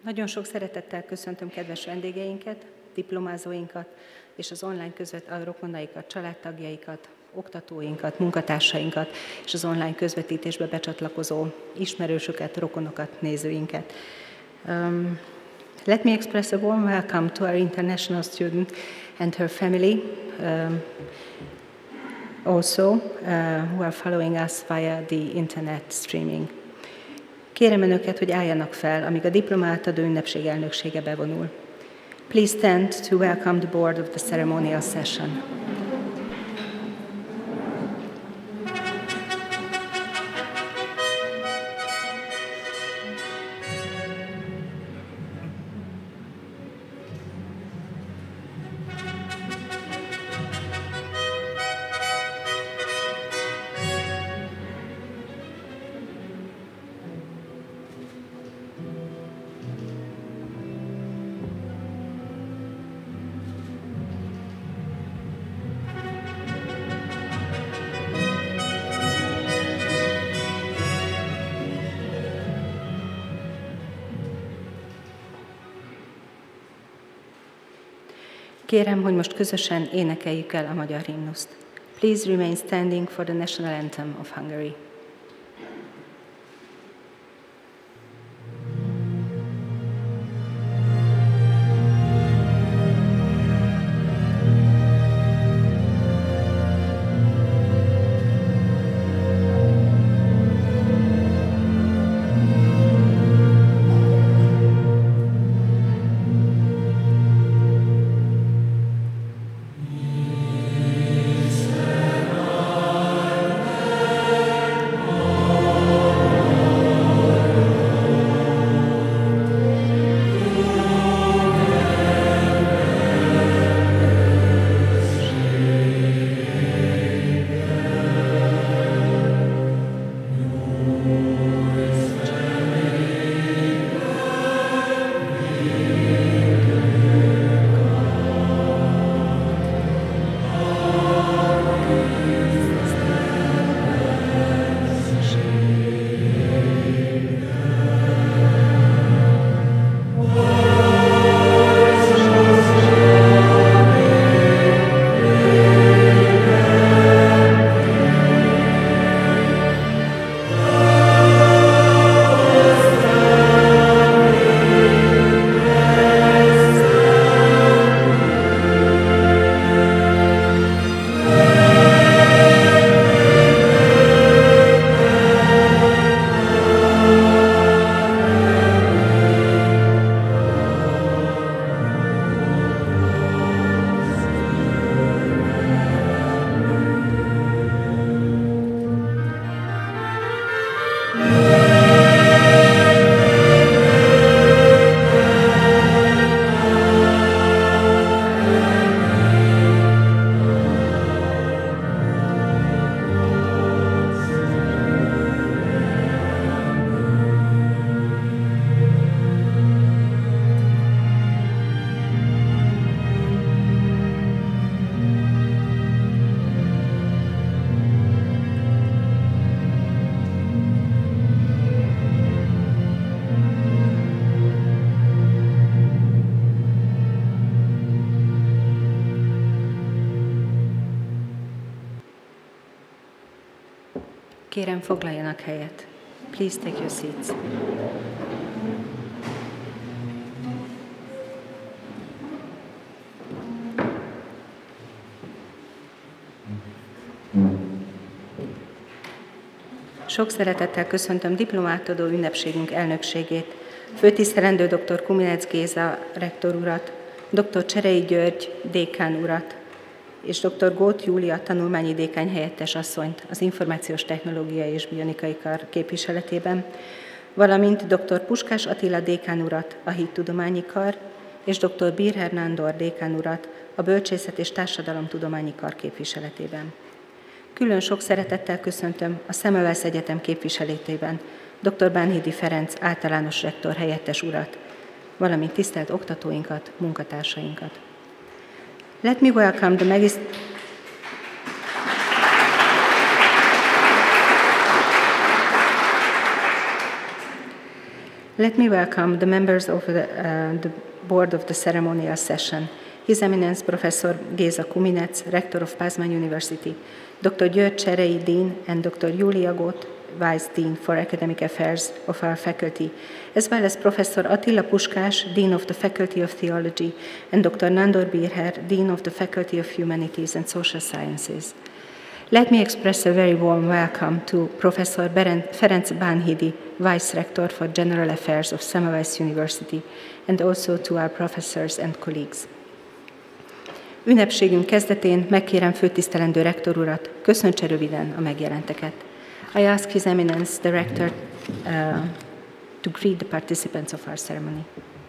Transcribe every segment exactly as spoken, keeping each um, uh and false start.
Nagyon sok szeretettel köszöntöm kedves vendégeinket, diplomázóinkat és az online közvet, a rokonaikat, családtagjaikat, oktatóinkat, munkatársainkat és az online közvetítésbe becsatlakozó ismerősöket, rokonokat, nézőinket. Um, let me express a warm welcome to our international student and her family, um, also uh, who are following us via the internet streaming. Kérem Önöket, hogy álljanak fel, amíg a diplomátadó ünnepség elnöksége bevonul. Please stand to welcome the board of the ceremonial session. Kérem, hogy most közösen énekeljük el a magyar himnuszt. Please remain standing for the national anthem of Hungary. Kérem, foglaljanak helyet. Please take your seats. Sok szeretettel köszöntöm diplomátadó ünnepségünk elnökségét, főtisztelendő dr. Kuminec Géza rektor urat, dr. Cserei György dékán urat, és dr. Góth Júlia tanulmányi dékány helyettes asszonyt az Információs Technológiai és Bionikai Kar képviseletében, valamint dr. Puskás Attila dékán urat a Hittudományi Kar, és dr. Birher Nándor dékán urat a Bölcsészet és Társadalomtudományi Kar képviseletében. Külön sok szeretettel köszöntöm a Semmelweis Egyetem képviseletében dr. Bánhidi Ferenc általános rektor helyettes urat, valamint tisztelt oktatóinkat, munkatársainkat. Let me welcome the magist- Let me welcome the members of the, uh, the board of the ceremonial session. His Eminence Professor Géza Kuminec, Rector of Pázmány University, Doctor György Cserei, Dean, and Doctor Julia Góth, Vice Dean for Academic Affairs of our faculty, as well as Professor Attila Puskás, Dean of the Faculty of Theology, and Doctor Nándor Birher, Dean of the Faculty of Humanities and Social Sciences. Let me express a very warm welcome to Professor Ferenc Bánhidi, Vice Rector for General Affairs of Semmelweis University, and also to our professors and colleagues. Ünnepségünk kezdetén megkérem főtisztelendő rektor urat, köszöntse röviden a megjelenteket. I ask His Eminence, the Rector, uh, to greet the participants of our ceremony.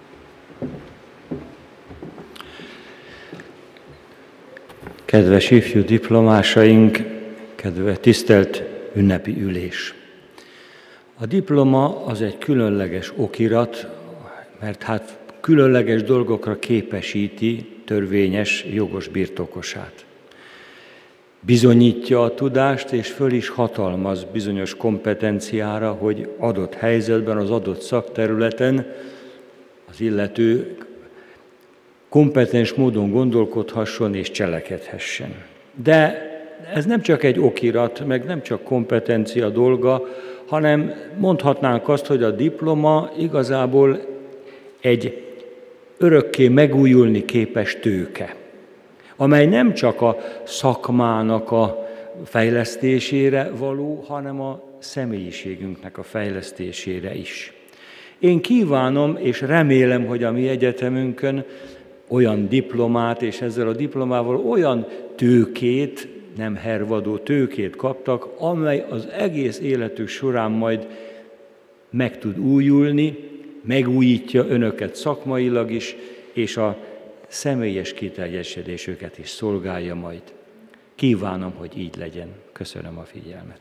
Kedves ifjú diplomásaink, kedves tisztelt ünnepi ülés! A diploma az egy különleges okirat, mert hát különleges dolgokra képesíti törvényes, jogos birtokosát. Bizonyítja a tudást, és föl is hatalmaz bizonyos kompetenciára, hogy adott helyzetben, az adott szakterületen az illető kompetens módon gondolkodhasson és cselekedhessen. De ez nem csak egy okirat, meg nem csak kompetencia dolga, hanem mondhatnánk azt, hogy a diploma igazából egy örökké megújulni képes tőke, amely nem csak a szakmának a fejlesztésére való, hanem a személyiségünknek a fejlesztésére is. Én kívánom és remélem, hogy a mi egyetemünkön olyan diplomát, és ezzel a diplomával olyan tőkét, nem hervadó tőkét kaptak, amely az egész életük során majd meg tud újulni, megújítja önöket szakmailag is, és a személyes kiteljesedésüket is szolgálja majd. Kívánom, hogy így legyen. Köszönöm a figyelmet.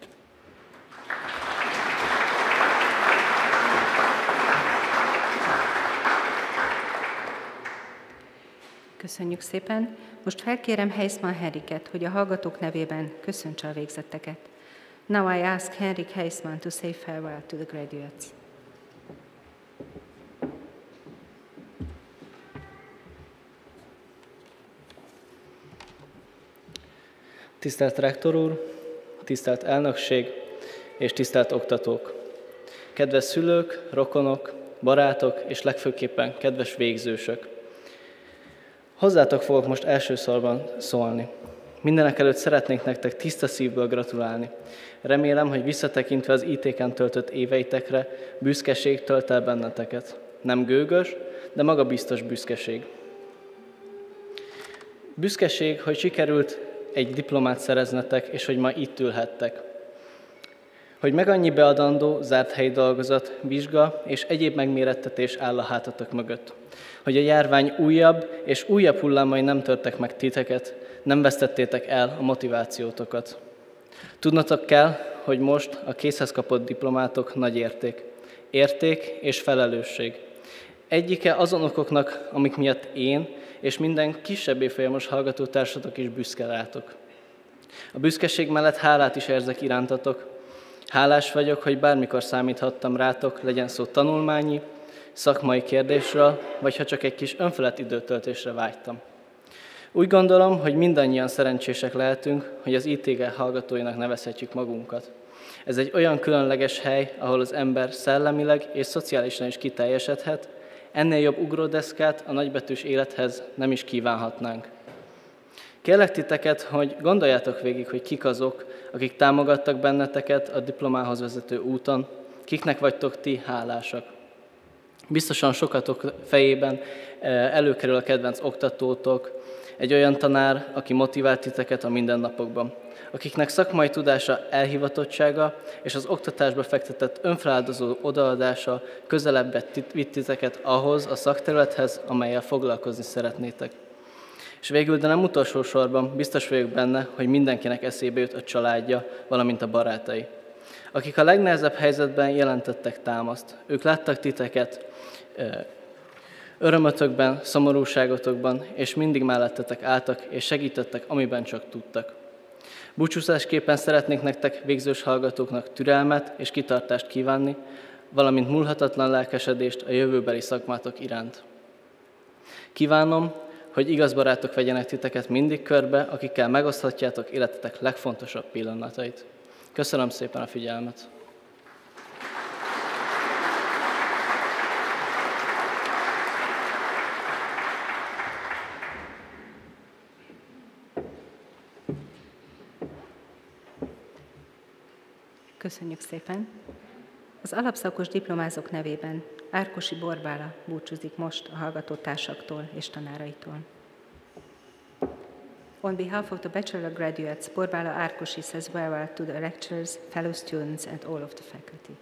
Köszönjük szépen. Most felkérem Heisman Henriket, hogy a hallgatók nevében köszöntse a végzetteket. Now I ask Henrik Heisman to say farewell to the graduates. Tisztelt rektor úr, tisztelt elnökség és tisztelt oktatók! Kedves szülők, rokonok, barátok és legfőképpen kedves végzősök! Hozzátok fogok most elsősorban szólni. Mindenekelőtt szeretnék nektek tiszta szívből gratulálni. Remélem, hogy visszatekintve az í té-ken töltött éveitekre, büszkeség tölt el benneteket. Nem gőgös, de magabiztos büszkeség. Büszkeség, hogy sikerült egy diplomát szereznetek, és hogy ma itt ülhettek. Hogy meg annyi beadandó, zárt helyi dolgozat, vizsga és egyéb megmérettetés áll a hátatok mögött. Hogy a járvány újabb és újabb hullámai nem törtek meg titeket, nem vesztettétek el a motivációtokat. Tudnatok kell, hogy most a készhez kapott diplomátok nagy érték. Érték és felelősség. Egyike azon okoknak, amik miatt én és minden kisebb évfolyamos hallgatótársatok is büszke rátok. A büszkeség mellett hálát is érzek irántatok. Hálás vagyok, hogy bármikor számíthattam rátok, legyen szó tanulmányi, szakmai kérdésről, vagy ha csak egy kis önfelett időtöltésre vágytam. Úgy gondolom, hogy mindannyian szerencsések lehetünk, hogy az í té hallgatóinak nevezhetjük magunkat. Ez egy olyan különleges hely, ahol az ember szellemileg és szociálisan is kiteljesedhet, ennél jobb ugródeszkát a nagybetűs élethez nem is kívánhatnánk. Kérlek titeket, hogy gondoljátok végig, hogy kik azok, akik támogattak benneteket a diplomához vezető úton, kiknek vagytok ti hálásak. Biztosan sokatok fejében előkerül a kedvenc oktatótok, egy olyan tanár, aki motivált titeket a mindennapokban, akiknek szakmai tudása, elhivatottsága és az oktatásba fektetett önfeláldozó odaadása közelebb vitt titeket ahhoz a szakterülethez, amellyel foglalkozni szeretnétek. És végül, de nem utolsó sorban, biztos vagyok benne, hogy mindenkinek eszébe jut a családja, valamint a barátai, akik a legnehezebb helyzetben jelentettek támaszt. Ők láttak titeket örömötökben, szomorúságotokban, és mindig mellettetek álltak, és segítettek, amiben csak tudtak. Búcsúzásképpen szeretnék nektek, végzős hallgatóknak türelmet és kitartást kívánni, valamint múlhatatlan lelkesedést a jövőbeli szakmátok iránt. Kívánom, hogy igaz barátok vegyenek titeket mindig körbe, akikkel megoszthatjátok életetek legfontosabb pillanatait. Köszönöm szépen a figyelmet! Köszönjük szépen! Az alapszakos diplomázók nevében Árkosi Borbála búcsúzik most a hallgatótársaktól és tanáraitól. On behalf of the bachelor graduates, Borbála Árkosi says farewell to the lecturers, fellow students and all of the faculty.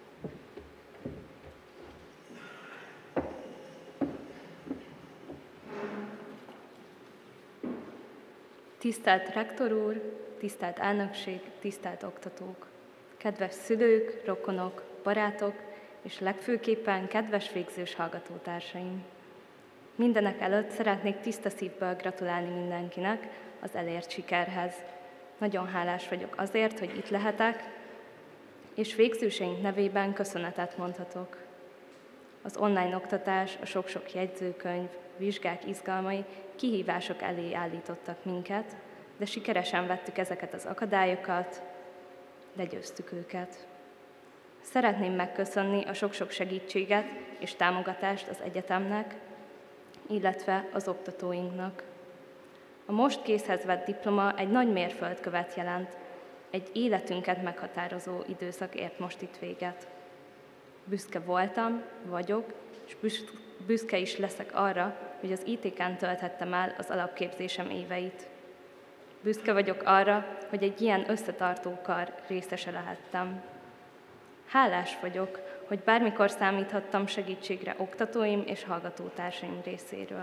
Tisztelt rektor úr, tisztelt elnökség, tisztelt oktatók! Kedves szülők, rokonok, barátok, és legfőképpen kedves végzős hallgatótársaim! Mindenek előtt szeretnék tiszta szívből gratulálni mindenkinek az elért sikerhez. Nagyon hálás vagyok azért, hogy itt lehetek, és végzőseink nevében köszönetet mondhatok. Az online oktatás, a sok-sok jegyzőkönyv, vizsgák izgalmai kihívások elé állítottak minket, de sikeresen vettük ezeket az akadályokat, legyőztük őket. Szeretném megköszönni a sok-sok segítséget és támogatást az egyetemnek, illetve az oktatóinknak. A most készhez vett diploma egy nagy mérföldkövet jelent, egy életünket meghatározó időszak ért most itt véget. Büszke voltam, vagyok, és büszke is leszek arra, hogy az í té ká-n tölthettem el az alapképzésem éveit. Büszke vagyok arra, hogy egy ilyen összetartó kar részese lehettem. Hálás vagyok, hogy bármikor számíthattam segítségre oktatóim és hallgatótársaim részéről.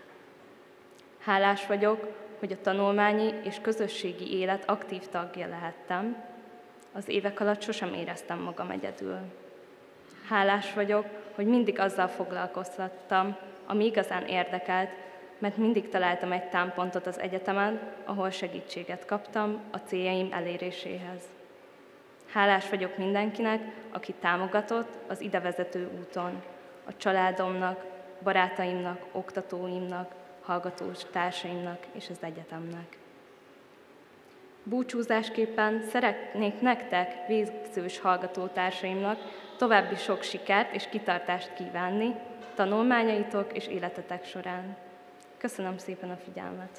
Hálás vagyok, hogy a tanulmányi és közösségi élet aktív tagja lehettem. Az évek alatt sosem éreztem magam egyedül. Hálás vagyok, hogy mindig azzal foglalkoztattam, ami igazán érdekelt, mert mindig találtam egy támpontot az egyetemen, ahol segítséget kaptam a céljaim eléréséhez. Hálás vagyok mindenkinek, aki támogatott az idevezető úton, a családomnak, barátaimnak, oktatóimnak, hallgatótársaimnak és az egyetemnek. Búcsúzásképpen szeretnék nektek, végzős hallgatótársaimnak további sok sikert és kitartást kívánni tanulmányaitok és életetek során. Köszönöm szépen a figyelmet!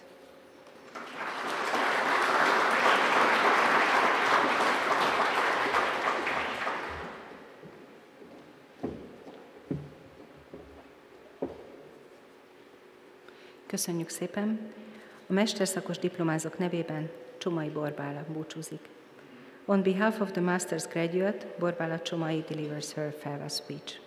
Köszönjük szépen! A mesterszakos diplomázók nevében Csomai Borbála búcsúzik. On behalf of the master's graduate, Borbála Csomai delivers her farewell speech.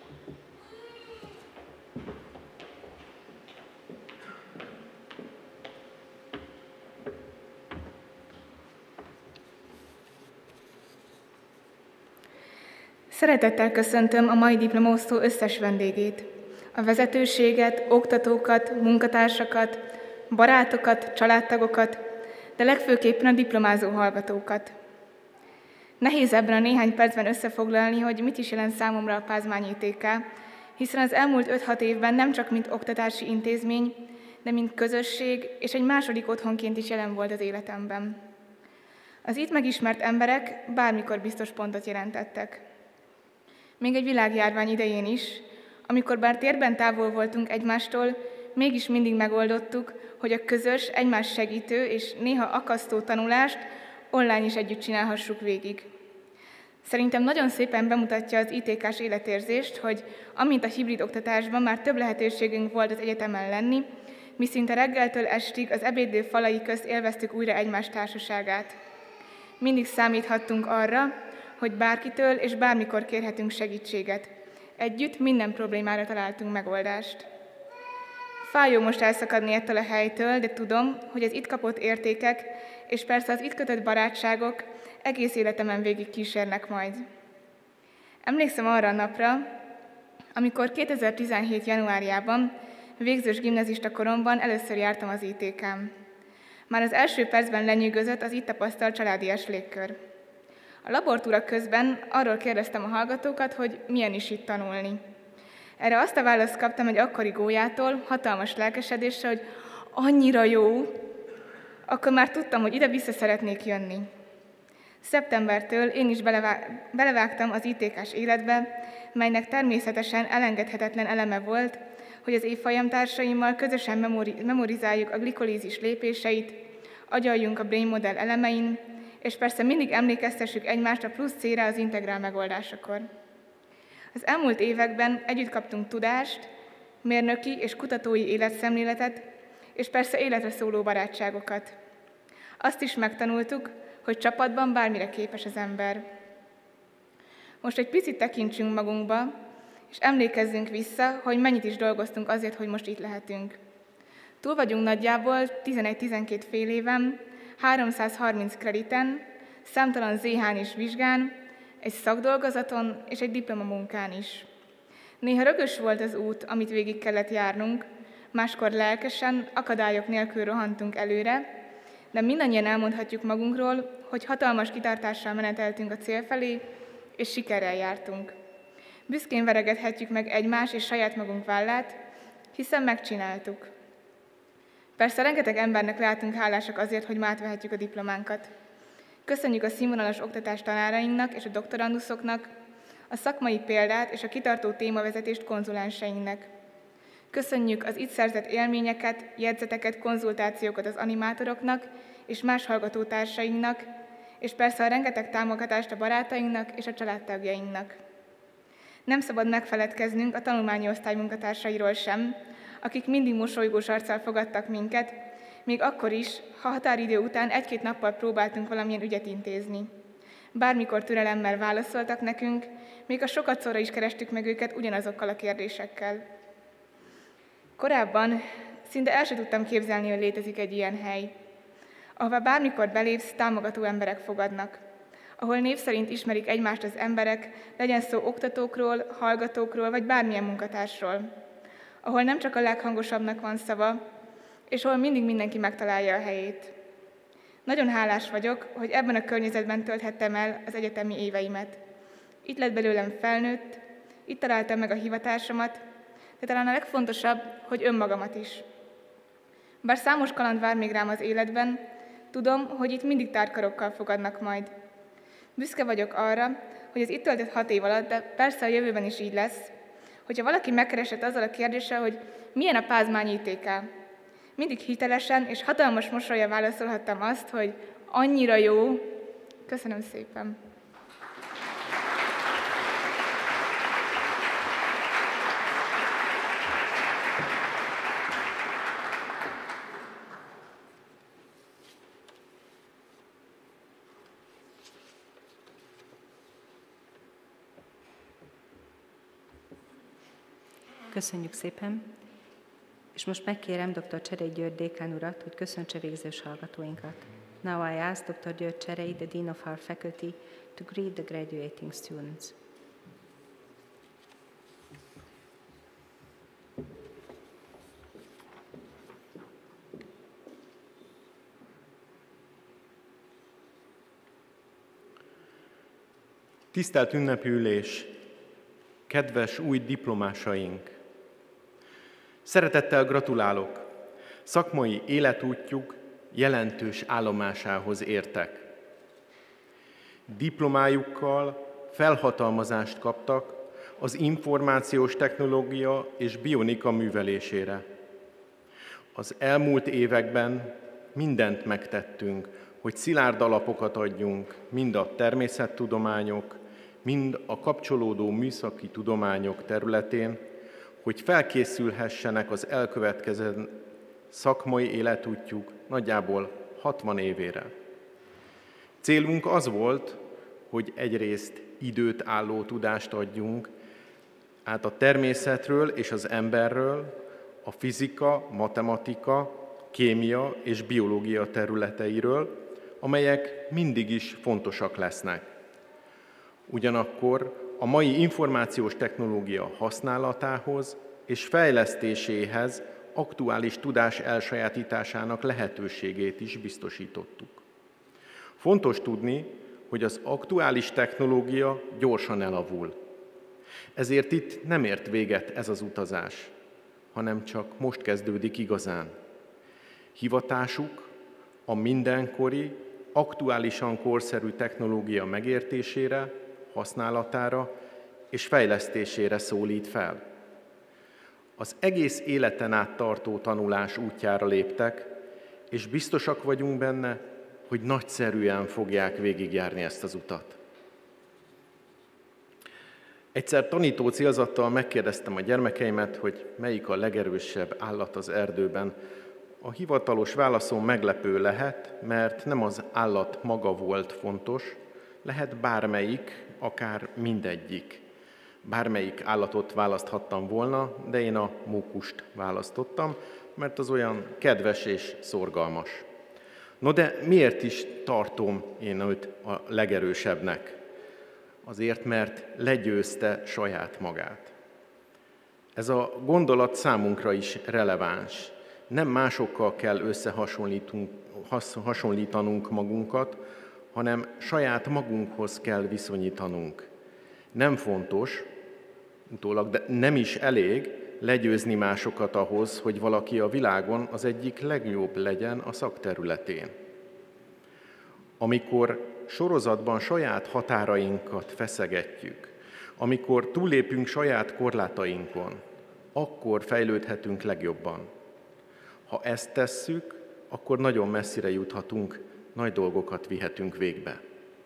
Szeretettel köszöntöm a mai diplomaosztó összes vendégét, a vezetőséget, oktatókat, munkatársakat, barátokat, családtagokat, de legfőképpen a diplomázó hallgatókat. Nehéz ebben a néhány percben összefoglalni, hogy mit is jelent számomra a Pázmány í té ká, hiszen az elmúlt öt-hat évben nem csak mint oktatási intézmény, de mint közösség és egy második otthonként is jelen volt az életemben. Az itt megismert emberek bármikor biztos pontot jelentettek. Még egy világjárvány idején is, amikor bár térben távol voltunk egymástól, mégis mindig megoldottuk, hogy a közös, egymás segítő és néha akasztó tanulást online is együtt csinálhassuk végig. Szerintem nagyon szépen bemutatja az í té ká-s életérzést, hogy amint a hibrid oktatásban már több lehetőségünk volt az egyetemen lenni, mi szinte reggeltől estig az ebédlő falai közt élveztük újra egymás társaságát. Mindig számíthattunk arra, hogy bárkitől és bármikor kérhetünk segítséget. Együtt minden problémára találtunk megoldást. Fájó most elszakadni ettől a helytől, de tudom, hogy az itt kapott értékek, és persze az itt kötött barátságok egész életemen végig kísérnek majd. Emlékszem arra a napra, amikor kétezer-tizenhét. januárjában, végzős gimnazista koromban először jártam az í té ká-n. Már az első percben lenyűgözött az itt tapasztalt családias légkör. A labortúra közben arról kérdeztem a hallgatókat, hogy milyen is itt tanulni. Erre azt a választ kaptam egy akkori gólyától, hatalmas lelkesedéssel, hogy annyira jó, akkor már tudtam, hogy ide vissza szeretnék jönni. Szeptembertől én is belevágtam az í té ká-s életbe, melynek természetesen elengedhetetlen eleme volt, hogy az évfolyamtársaimmal közösen memori- memorizáljuk a glikolízis lépéseit, agyaljunk a Brain Model elemein, és persze mindig emlékeztessük egymást a plusz C-re az integrál megoldásakor. Az elmúlt években együtt kaptunk tudást, mérnöki és kutatói életszemléletet, és persze életre szóló barátságokat. Azt is megtanultuk, hogy csapatban bármire képes az ember. Most egy picit tekintsünk magunkba, és emlékezzünk vissza, hogy mennyit is dolgoztunk azért, hogy most itt lehetünk. Túl vagyunk nagyjából tizenegy-tizenkét fél éven, háromszázharminc krediten, számtalan zé hán és vizsgán, egy szakdolgozaton és egy diplomamunkán is. Néha rögös volt az út, amit végig kellett járnunk, máskor lelkesen, akadályok nélkül rohantunk előre, de mindannyian elmondhatjuk magunkról, hogy hatalmas kitartással meneteltünk a cél felé, és sikerrel jártunk. Büszkén veregethetjük meg egymás és saját magunk vállát, hiszen megcsináltuk. Persze rengeteg embernek lehetünk hálásak azért, hogy ma átvehetjük a diplománkat. Köszönjük a színvonalas oktatást tanárainknak és a doktoranduszoknak, a szakmai példát és a kitartó témavezetést konzulenseinknek. Köszönjük az itt szerzett élményeket, jegyzeteket, konzultációkat az animátoroknak és más hallgatótársainknak, és persze a rengeteg támogatást a barátainknak és a családtagjainknak. Nem szabad megfeledkeznünk a tanulmányi osztály munkatársairól sem, akik mindig mosolygós arccal fogadtak minket, még akkor is, ha határidő után egy-két nappal próbáltunk valamilyen ügyet intézni. Bármikor türelemmel válaszoltak nekünk, még a sokadszorra is kerestük meg őket ugyanazokkal a kérdésekkel. Korábban szinte el sem tudtam képzelni, hogy létezik egy ilyen hely, ahova bármikor belépsz, támogató emberek fogadnak, ahol név szerint ismerik egymást az emberek, legyen szó oktatókról, hallgatókról vagy bármilyen munkatársról, ahol nem csak a leghangosabbnak van szava, és ahol mindig mindenki megtalálja a helyét. Nagyon hálás vagyok, hogy ebben a környezetben tölthettem el az egyetemi éveimet. Itt lett belőlem felnőtt, itt találtam meg a hivatásomat, de talán a legfontosabb, hogy önmagamat is. Bár számos kaland vár még rám az életben, tudom, hogy itt mindig tárkarokkal fogadnak majd. Büszke vagyok arra, hogy az itt töltött hat év alatt, de persze a jövőben is így lesz, hogyha valaki megkeresett azzal a kérdéssel, hogy milyen a Pázmány í té ká. Mindig hitelesen és hatalmas mosollyal válaszolhattam azt, hogy annyira jó. Köszönöm szépen! Köszönjük szépen, és most megkérem doktor Cserei György dékán urat, hogy köszöntse végzős hallgatóinkat. Now I ask doktor György Cserei, the Dean of our faculty, to greet the graduating students. Tisztelt ünnepi ülés, kedves új diplomásaink! Szeretettel gratulálok! Szakmai életútjuk jelentős állomásához értek. Diplomájukkal felhatalmazást kaptak az információs technológia és bionika művelésére. Az elmúlt években mindent megtettünk, hogy szilárd alapokat adjunk mind a természettudományok, mind a kapcsolódó műszaki tudományok területén, hogy felkészülhessenek az elkövetkező szakmai életútjuk nagyjából hatvan évére. Célunk az volt, hogy egyrészt időt álló tudást adjunk át a természetről és az emberről, a fizika, matematika, kémia és biológia területeiről, amelyek mindig is fontosak lesznek. Ugyanakkor a mai információs technológia használatához és fejlesztéséhez aktuális tudás elsajátításának lehetőségét is biztosítottuk. Fontos tudni, hogy az aktuális technológia gyorsan elavul. Ezért itt nem ért véget ez az utazás, hanem csak most kezdődik igazán. Hivatásuk a mindenkori, aktuálisan korszerű technológia megértésére, használatára és fejlesztésére szólít fel. Az egész életen át tartó tanulás útjára léptek, és biztosak vagyunk benne, hogy nagyszerűen fogják végigjárni ezt az utat. Egyszer tanító célzattal megkérdeztem a gyermekeimet, hogy melyik a legerősebb állat az erdőben. A hivatalos válaszom meglepő lehet, mert nem az állat maga volt fontos, lehet bármelyik, akár mindegyik. Bármelyik állatot választhattam volna, de én a mókust választottam, mert az olyan kedves és szorgalmas. No de miért is tartom én őt a legerősebbnek? Azért, mert legyőzte saját magát. Ez a gondolat számunkra is releváns. Nem másokkal kell összehasonlítanunk magunkat, hanem saját magunkhoz kell viszonyítanunk. Nem fontos, utólag, de nem is elég legyőzni másokat ahhoz, hogy valaki a világon az egyik legjobb legyen a szakterületén. Amikor sorozatban saját határainkat feszegetjük, amikor túllépünk saját korlátainkon, akkor fejlődhetünk legjobban. Ha ezt tesszük, akkor nagyon messzire juthatunk, nagy dolgokat vihetünk végbe.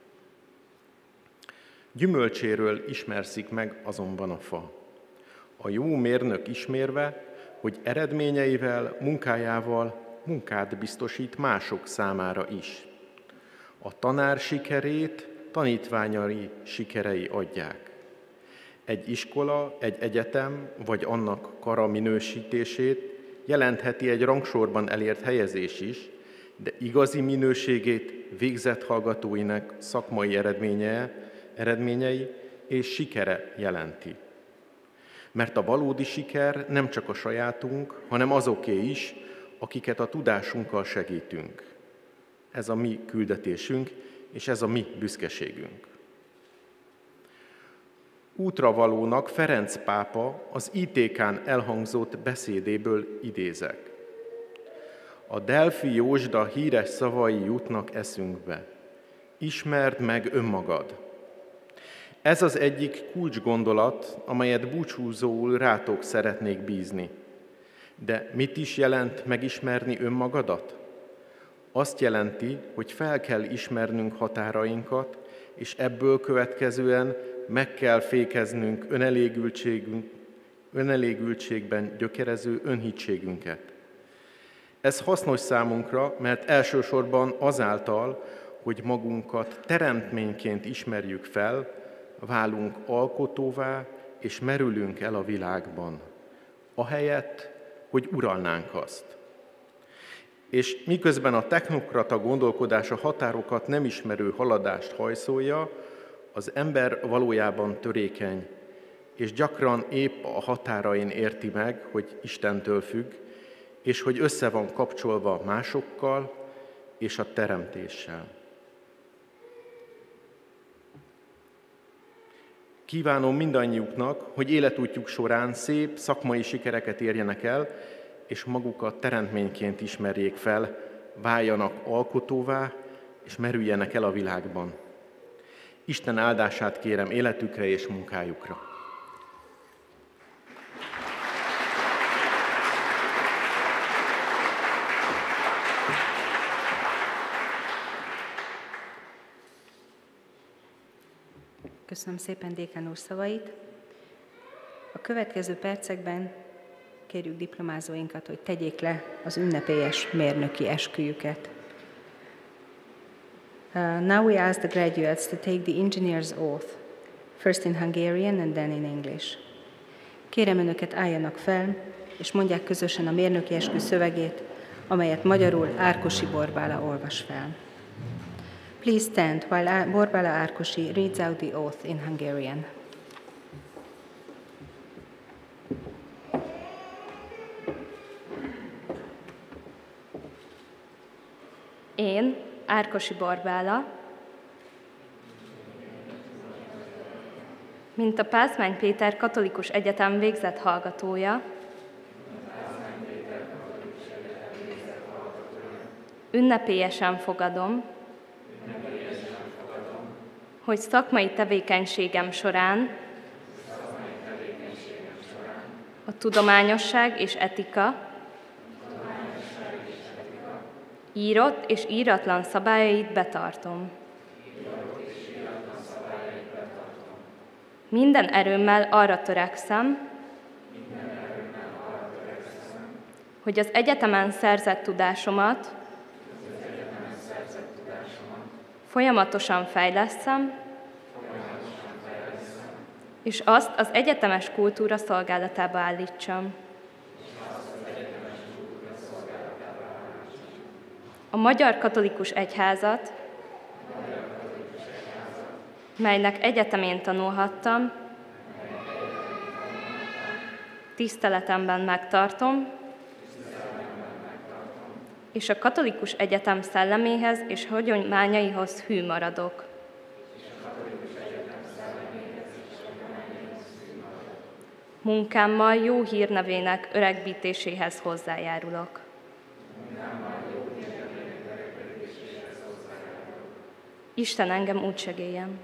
Gyümölcséről ismerszik meg azonban a fa. A jó mérnök ismérve, hogy eredményeivel, munkájával munkát biztosít mások számára is. A tanár sikerét tanítványai sikerei adják. Egy iskola, egy egyetem vagy annak kara minősítését jelentheti egy rangsorban elért helyezés is, de igazi minőségét végzett hallgatóinak szakmai eredménye, eredményei és sikere jelenti. Mert a valódi siker nem csak a sajátunk, hanem azoké is, akiket a tudásunkkal segítünk. Ez a mi küldetésünk, és ez a mi büszkeségünk. Útravalónak Ferenc pápa az í té ká-n elhangzott beszédéből idézek. A Delfi Józsda híres szavai jutnak eszünkbe. Ismerd meg önmagad. Ez az egyik kulcsgondolat, amelyet búcsúzóul rátok szeretnék bízni. De mit is jelent megismerni önmagadat? Azt jelenti, hogy fel kell ismernünk határainkat, és ebből következően meg kell fékeznünk önelégültségünk, önelégültségben gyökerező önhitségünket. Ez hasznos számunkra, mert elsősorban azáltal, hogy magunkat teremtményként ismerjük fel, válunk alkotóvá és merülünk el a világban, ahelyett, hogy uralnánk azt. És miközben a technokrata gondolkodás a határokat nem ismerő haladást hajszolja, az ember valójában törékeny, és gyakran épp a határain érti meg, hogy Istentől függ, és hogy össze van kapcsolva másokkal és a teremtéssel. Kívánom mindannyiuknak, hogy életútjuk során szép szakmai sikereket érjenek el, és magukat teremtményként ismerjék fel, váljanak alkotóvá, és merüljenek el a világban. Isten áldását kérem életükre és munkájukra. Köszönöm szépen dékán úr szavait. A következő percekben kérjük diplomázóinkat, hogy tegyék le az ünnepélyes mérnöki esküjüket. Uh, now we ask the graduates to take the engineer's oath, first in Hungarian and then in English. Kérem önöket, álljanak fel, és mondják közösen a mérnöki eskü szövegét, amelyet magyarul Árkosi Borbála olvas fel. Please stand while Borbála Árkosi reads out the oath in Hungarian. Én, Árkosi Borbála, mint a Pázmány Péter Katolikus Egyetem végzett hallgatója, ünnepélyesen fogadom, hogy szakmai tevékenységem során a tudományosság és etika írott és íratlan szabályait betartom. Minden erőmmel arra törekszem, hogy az egyetemen szerzett tudásomat folyamatosan fejlesszem, és azt az egyetemes kultúra szolgálatába állítsam. A Magyar Katolikus Egyházat, melynek egyetemén tanulhattam, tiszteletemben megtartom, és a katolikus egyetem szelleméhez és hagyományaihoz hű maradok. Munkámmal jó hírnevének öregbítéséhez hozzájárulok. Isten engem úgy segéljen.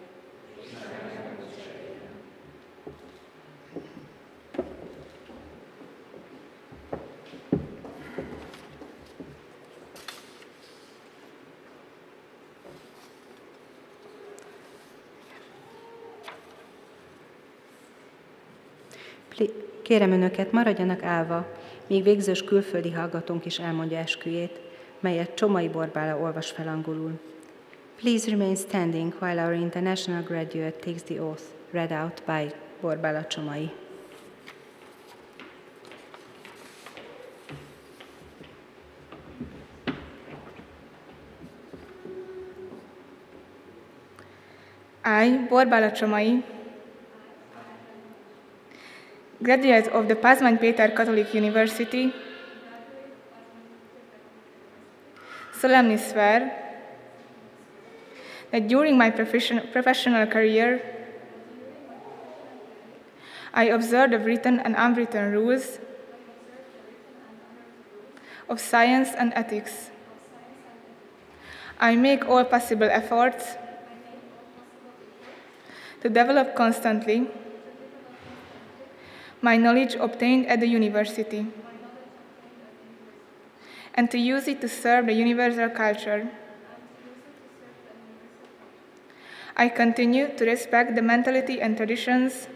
Kérem önöket, maradjanak állva, míg végzős külföldi hallgatónk is elmondja esküjét, melyet Csomai Borbála olvas fel angolul. Please remain standing while our international graduate takes the oath, read out by Borbála Csomai. I, Borbála Csomai, graduate of the Pázmány Péter Catholic University, solemnly swear that during my professional career, I observe the written and unwritten rules of science and ethics. I make all possible efforts to develop constantly my knowledge obtained at the university, and to use it to serve the universal culture. I continue to respect the mentality and traditions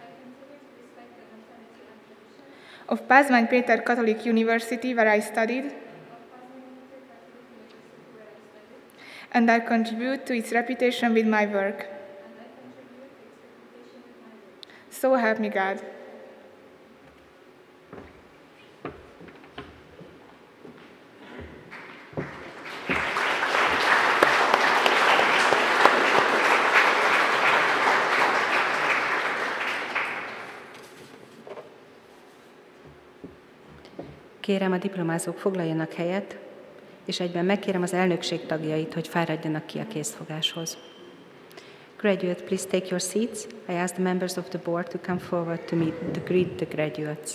of Pázmány Péter Catholic University, where I studied, and I contribute to its reputation with my work. So help me God. Kérem, a diplomázók foglaljanak helyet, és egyben megkérem az elnökség tagjait, hogy fáradjanak ki a készfogáshoz. Graduate, please take your seats. I ask the members of the board to come forward to meet to greet the graduates.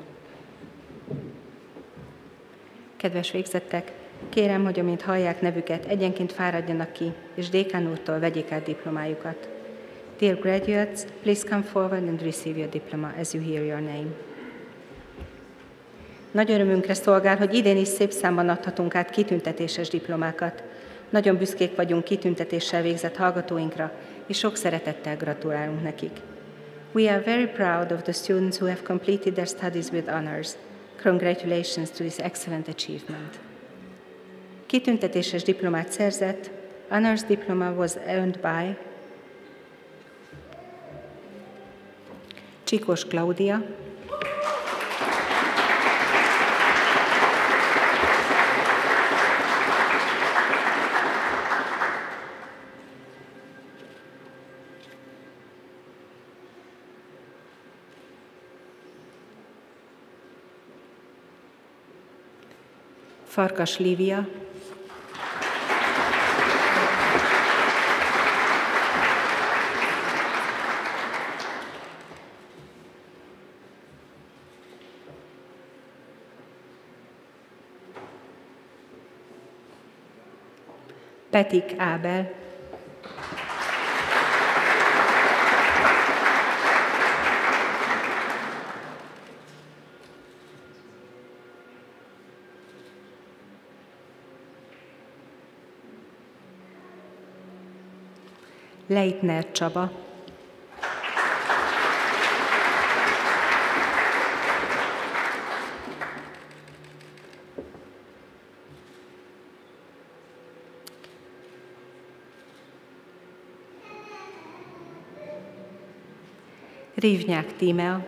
Kedves végzettek, kérem, hogy amint hallják nevüket, egyenként fáradjanak ki, és dékán úrtól vegyék át diplomájukat. Dear graduates, please come forward and receive your diploma as you hear your name. Nagy örömünkre szolgál, hogy idén is szép számban adhatunk át kitüntetéses diplomákat. Nagyon büszkék vagyunk kitüntetéssel végzett hallgatóinkra, és sok szeretettel gratulálunk nekik. We are very proud of the students who have completed their studies with honors. Congratulations to this excellent achievement. Kitüntetéses diplomát szerzett, honors diploma was earned by Csikós Klaudia, Farkas Lívia, Petik Ábel, Leitner Csaba, Rívnyák Tímea,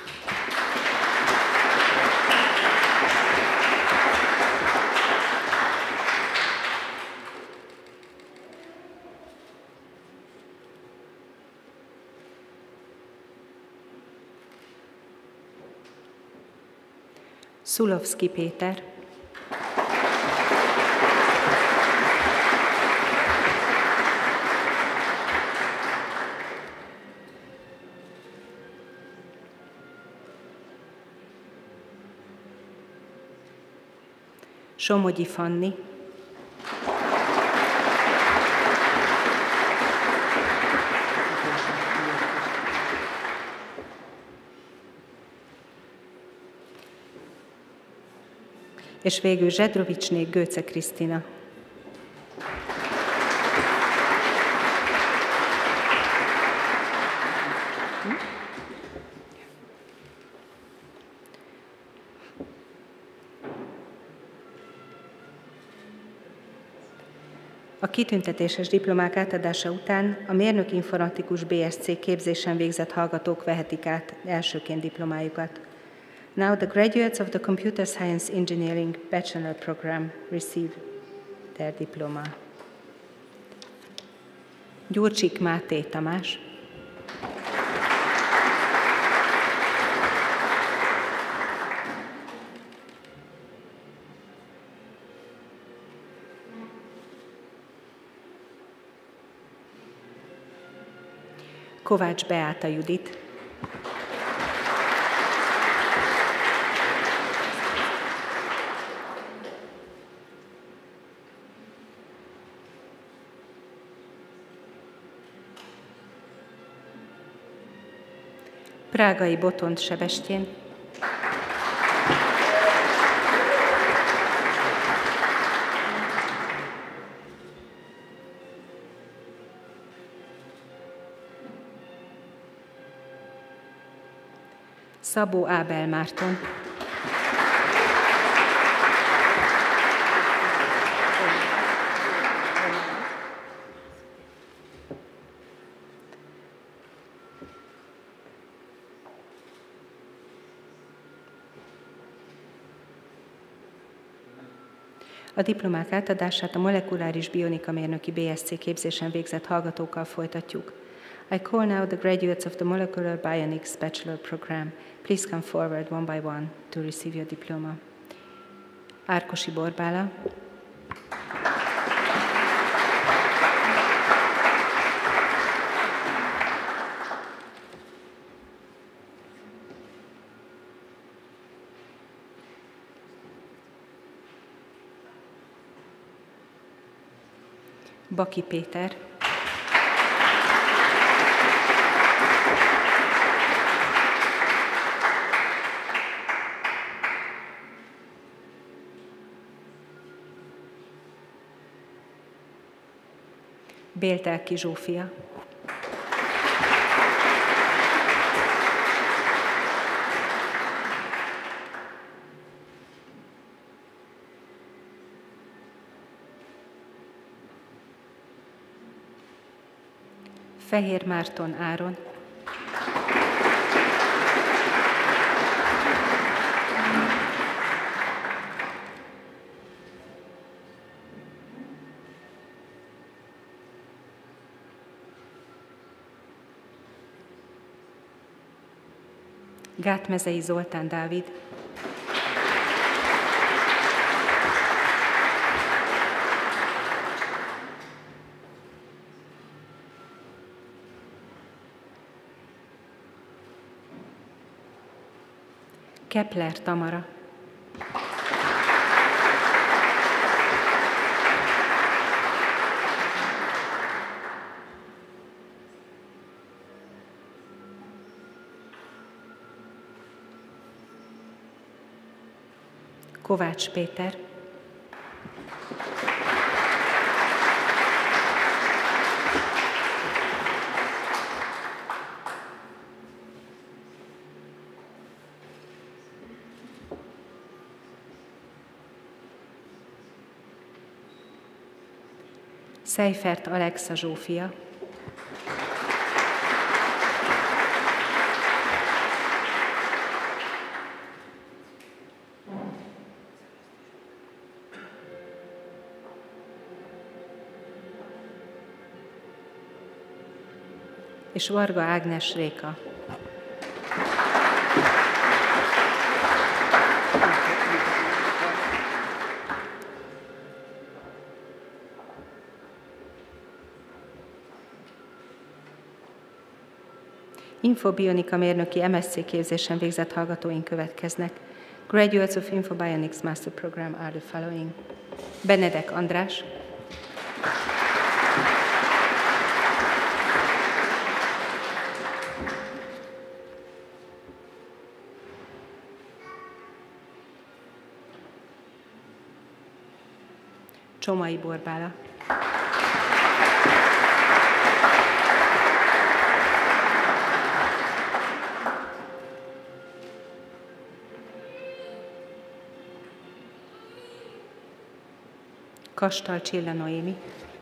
Szulovszki Péter, Somogyi Fanni, és végül Zsedrovicsné Gőce Krisztina. A kitüntetéses diplomák átadása után a mérnök informatikus bé es cé képzésen végzett hallgatók vehetik át elsőként diplomájukat. Now the graduates of the Computer Science Engineering Bachelor Program receive their diploma. Gyurcsik Máté Tamás, Kovács Beáta Judit, Prágai Botond Sebestyén, Szabó Ábel Márton, A diplomák átadását a molekuláris bionika mérnöki bé es cé képzésen végzett hallgatókkal folytatjuk. I call now the graduates of the Molecular Bionics Bachelor Program. Please come forward one by one to receive your diploma. Árkosi Borbála, Baki Péter, Béltelki Zsófia, Fehér Márton Áron, Gátmezei Zoltán Dávid, Kepler Tamara, Kovács Péter, Seifert Alexa Zsófia, és Varga Ágnes Réka. Infobionika mérnöki em es cé képzésen végzett hallgatóink következnek. Graduates of Infobionics Master Program are the following. Benedek András, Csomai Borbála, Kastal Csilla Noémi,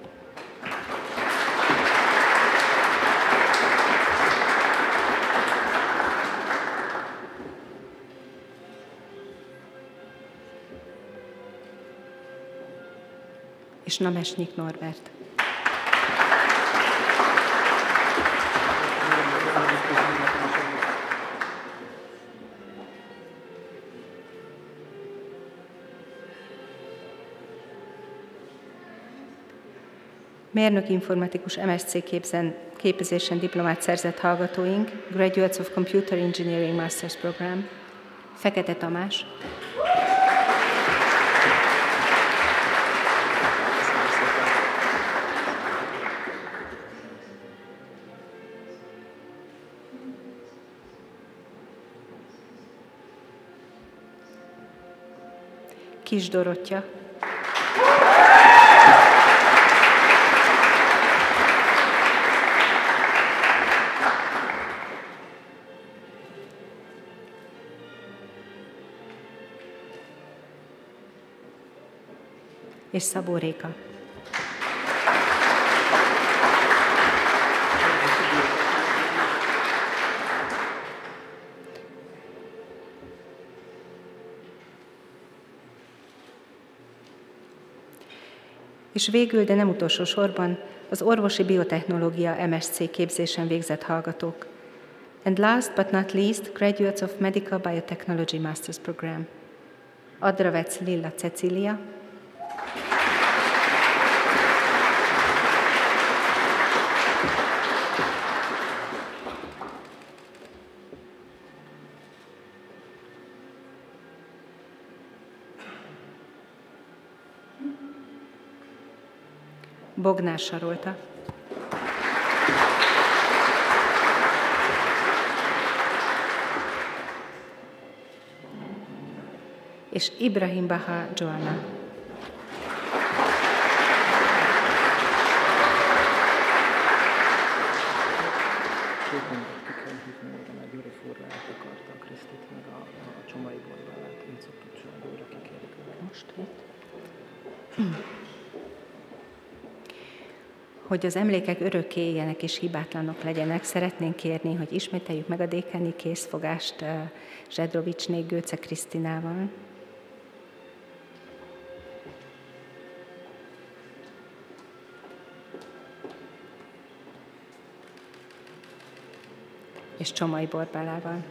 és Namesnyik Norbert. Mérnök informatikus em es cé képzen, képzésen diplomát szerzett hallgatóink, Graduates of Computer Engineering Masters Program, Fekete Tamás, Kis Dorottya, és Szabó Réka. És végül, de nem utolsó sorban, az orvosi biotechnológia em es cé képzésen végzett hallgatók. And last but not least, graduates of Medical Biotechnology Masters Program. Adravec Lilla Cecília, Bognár Sarolta, és Ibrahim Baha Joanna. Hogy az emlékek örökké éljenek és hibátlanok legyenek, szeretnénk kérni, hogy ismételjük meg a dékáni készfogást Zsedrovicsné Gőce Krisztinával. És Csomai Borbálával.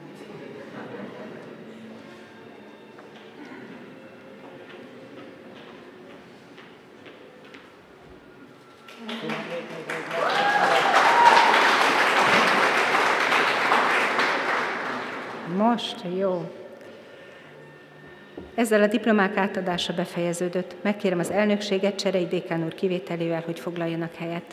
Most jó. Ezzel a diplomák átadása befejeződött. Megkérem az elnökséget Cserei dékán úr kivételével, hogy foglaljanak helyet.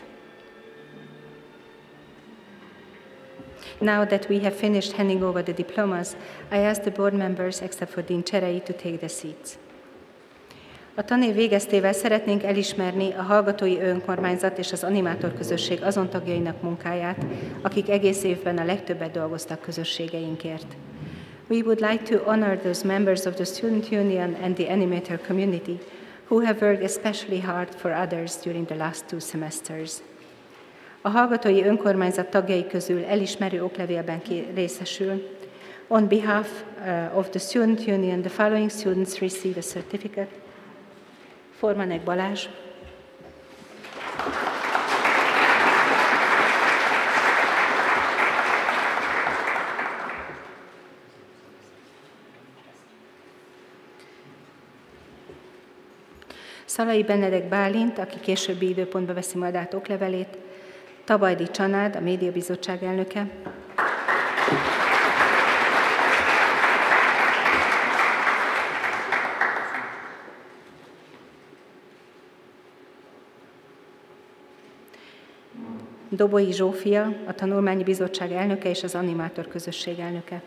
Now that we have finished handing over the diplomas, I ask the board members, except for Dean Cserei, to take their seats. A tanév végeztével szeretnénk elismerni a hallgatói önkormányzat és az animátor közösség azon tagjainak munkáját, akik egész évben a legtöbbet dolgoztak közösségeinkért. We would like to honor those members of the Student Union and the animator community who have worked especially hard for others during the last two semesters. A hallgatói önkormányzat tagjai közül elismerő oklevélben részesül. On behalf uh, of the Student Union, the following students receive a certificate. Formanek Balázs. Szalai Benedek Bálint, aki későbbi időpontban veszi majd át oklevelét. Tabajdi Csanád, a Médiabizottság elnöke. Doboly Zsófia, a Tanulmányi Bizottság elnöke és az Animátor Közösség elnöke.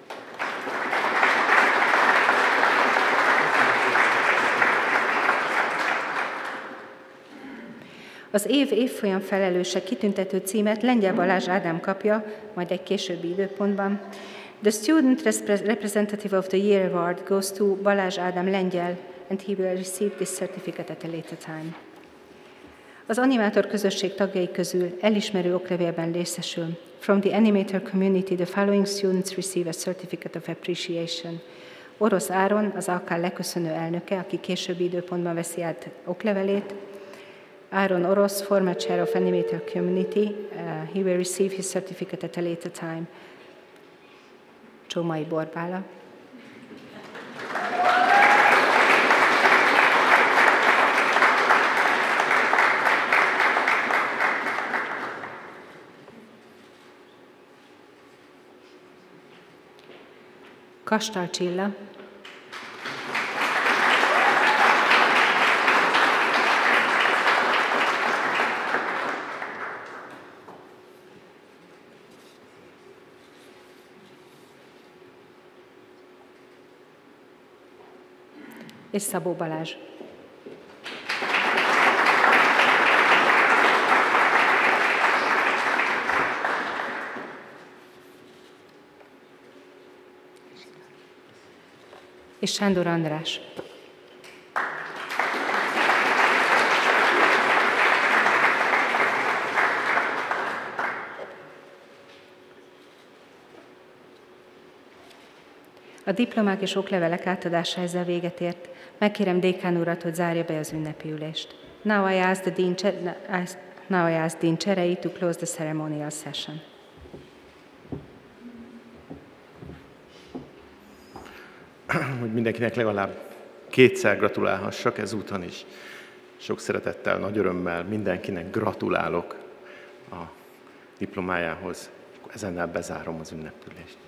Az év évfolyam felelőse kitüntető címet Lengyel Balázs Ádám kapja, majd egy későbbi időpontban. The Student Representative of the Year Award goes to Balázs Ádám Lengyel, and he will receive this certificate at a later time. Az animátor közösség tagjai közül elismerő oklevélben részesül. From the animator community, the following students receive a certificate of appreciation. Orosz Áron, az á ká leköszönő elnöke, aki későbbi időpontban veszi át oklevelét. Áron Orosz, former chair of animator community, uh, he will receive his certificate at a later time. Csómai Borbála. Kastal Csilla. És Szabó Balázs. És Sándor András. A diplomák és oklevelek átadása ezzel véget ért. Megkérem dékán urat, hogy zárja be az ünnepi ülést. Now I ask the Dean, now I ask Dean Cserei to close the ceremonial session. Hogy mindenkinek legalább kétszer gratulálhassak ezúton is. Sok szeretettel, nagy örömmel mindenkinek gratulálok a diplomájához. Ezennel bezárom az ünnepülést.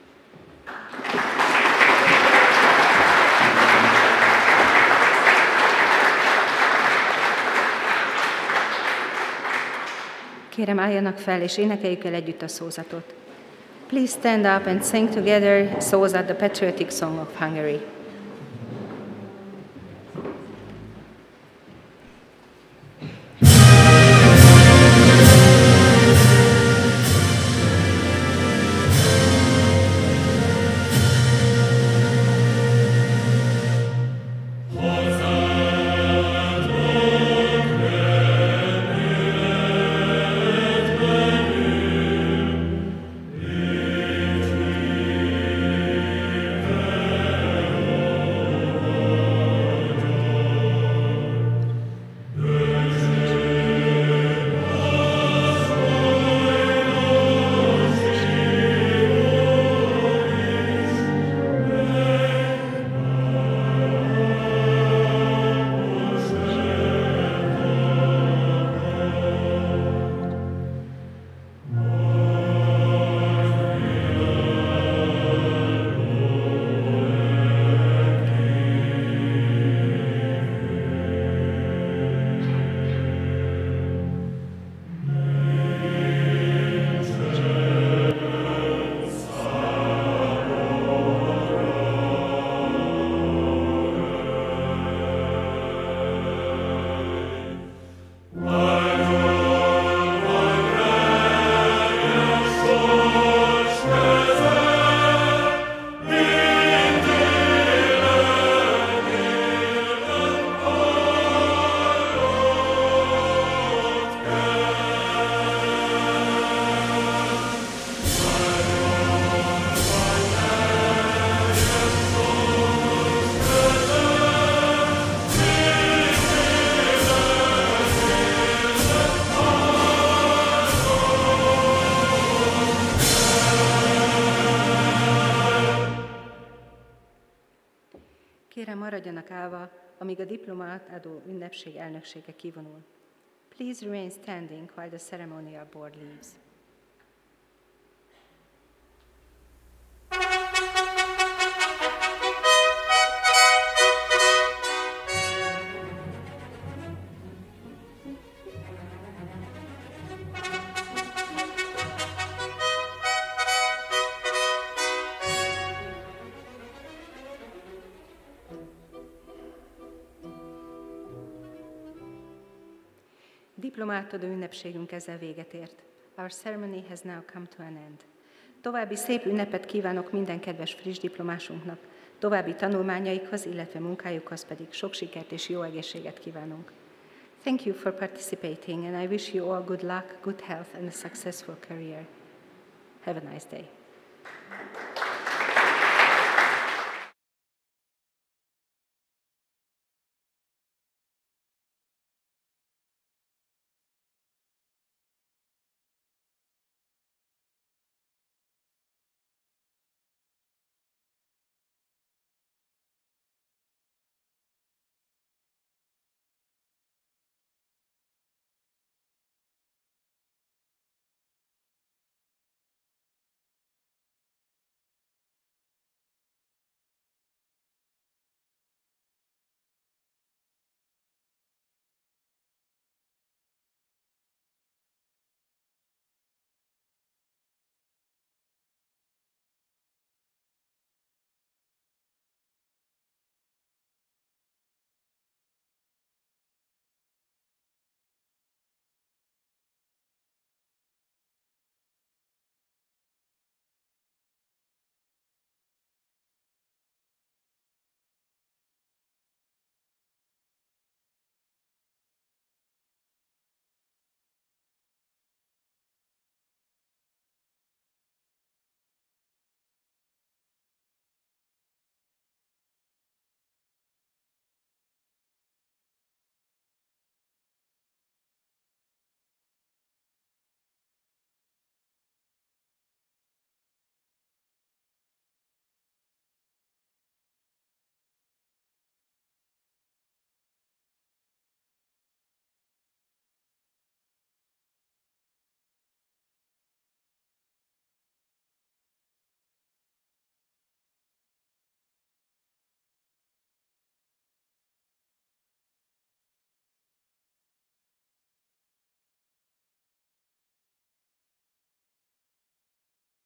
Kérem, álljanak fel, és énekeljük el együtt a szózatot. Please stand up and sing together Szózat, the patriotic song of Hungary. Oh Kérem, maradjanak állva, amíg a diplomátadó ünnepség elnöksége kivonul. Please remain standing while the ceremonial board leaves. Diplomátadó ünnepségünk ezzel véget ért. Our ceremony has now come to an end. További szép ünnepet kívánok minden kedves friss diplomásunknak, további tanulmányaikhoz, illetve munkájukhoz pedig sok sikert és jó egészséget kívánunk. Thank you for participating, and I wish you all good luck, good health, and a successful career. Have a nice day.